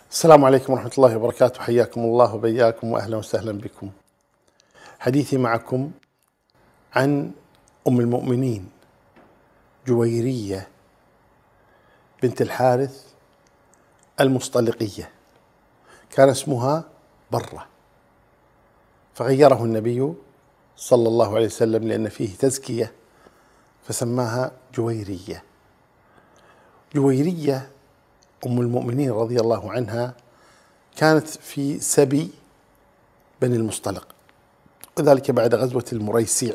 السلام عليكم ورحمة الله وبركاته. حياكم الله وبياكم وأهلا وسهلا بكم. حديثي معكم عن أم المؤمنين جويرية بنت الحارث المصطلقية، كان اسمها برة، فغيره النبي صلى الله عليه وسلم لأن فيه تزكية فسماها جويرية. جويرية أم المؤمنين رضي الله عنها كانت في سبي بني المصطلق، وذلك بعد غزوة المريسيع.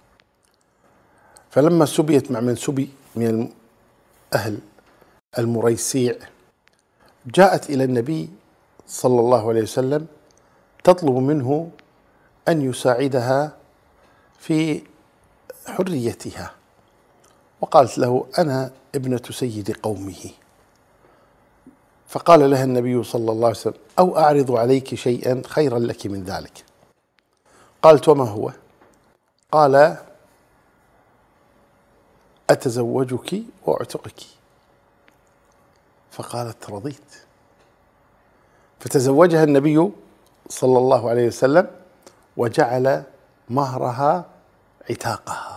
فلما سبيت مع من سبي من أهل المريسيع جاءت إلى النبي صلى الله عليه وسلم تطلب منه أن يساعدها في حريتها، وقالت له: أنا ابنة سيد قومه. فقال لها النبي صلى الله عليه وسلم: أو أعرض عليك شيئا خيرا لك من ذلك. قالت: وما هو؟ قال: أتزوجك وأعتقك. فقالت: رضيت. فتزوجها النبي صلى الله عليه وسلم وجعل مهرها عتاقها.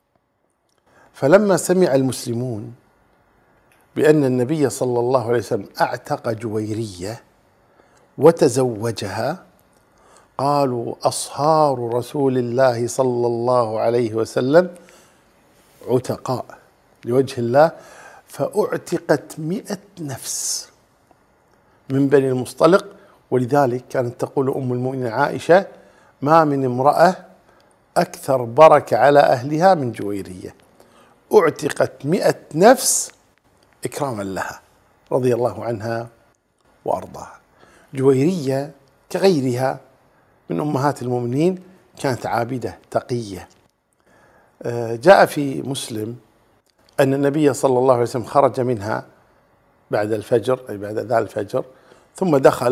فلما سمع المسلمون بأن النبي صلى الله عليه وسلم أعتق جويرية وتزوجها قالوا: أصهار رسول الله صلى الله عليه وسلم عتقاء لوجه الله. فأعتقت 100 نفس من بني المصطلق. ولذلك كانت تقول أم المؤمنين عائشة: ما من امرأة أكثر بركة على أهلها من جويرية، أعتقت 100 نفس إكراما لها رضي الله عنها وأرضاها. جويرية كغيرها من أمهات المؤمنين كانت عابدة تقية. جاء في مسلم أن النبي صلى الله عليه وسلم خرج منها بعد الفجر، أي بعد أذان الفجر، ثم دخل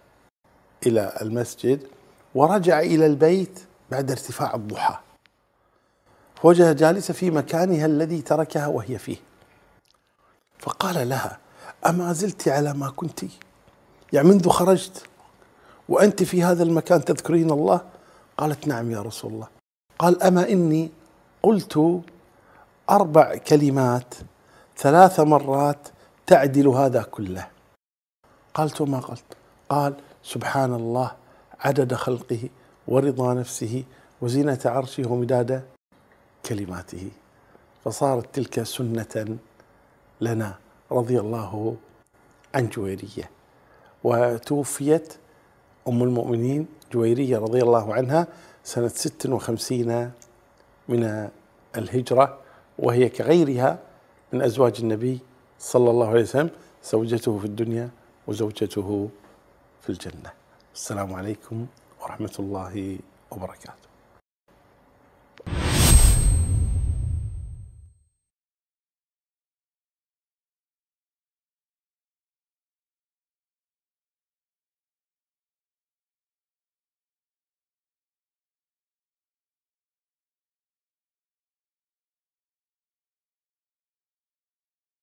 إلى المسجد ورجع إلى البيت بعد ارتفاع الضحى، وجد جالسة في مكانها الذي تركها وهي فيه، فقال لها: أما زلت على ما كنت؟ يعني منذ خرجت وأنت في هذا المكان تذكرين الله؟ قالت: نعم يا رسول الله. قال: أما إني قلت 4 كلمات 3 مرات تعدل هذا كله. قالت: وما قلت؟ قال: سبحان الله عدد خلقه ورضا نفسه وزينة عرشه ومداد كلماته. فصارت تلك سنة لنا رضي الله عن جويرية. وتوفيت أم المؤمنين جويرية رضي الله عنها سنة 56 من الهجرة، وهي كغيرها من أزواج النبي صلى الله عليه وسلم، زوجته في الدنيا وزوجته في الجنة. السلام عليكم ورحمة الله وبركاته.